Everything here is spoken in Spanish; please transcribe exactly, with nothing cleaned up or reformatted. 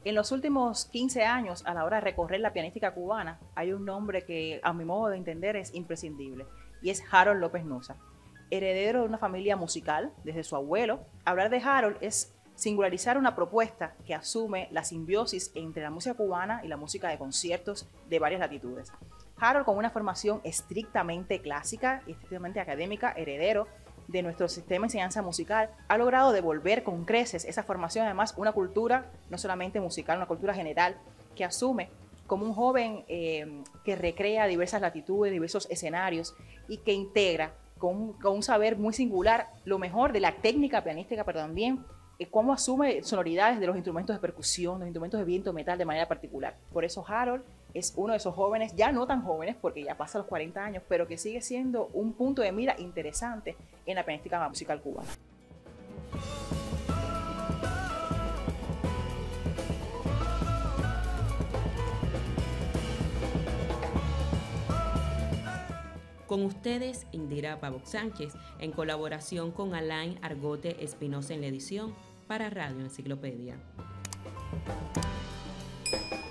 En los últimos quince años, a la hora de recorrer la pianística cubana, hay un nombre que, a mi modo de entender, es imprescindible, y es Harold López Nussa. Heredero de una familia musical, desde su abuelo, hablar de Harold es singularizar una propuesta que asume la simbiosis entre la música cubana y la música de conciertos de varias latitudes. Harold, con una formación estrictamente clásica y estrictamente académica, heredero de nuestro sistema de enseñanza musical, ha logrado devolver con creces esa formación, además una cultura no solamente musical, una cultura general que asume como un joven eh, que recrea diversas latitudes, diversos escenarios y que integra con, con un saber muy singular lo mejor de la técnica pianística, pero también eh, cómo asume sonoridades de los instrumentos de percusión, los instrumentos de viento metal de manera particular. Por eso Harold es uno de esos jóvenes, ya no tan jóvenes porque ya pasa los cuarenta años, pero que sigue siendo un punto de mira interesante en la pianística musical cubana. Con ustedes, Indira Pavón Sánchez, en colaboración con Alain Argote Espinosa en la edición para Radio Enciclopedia.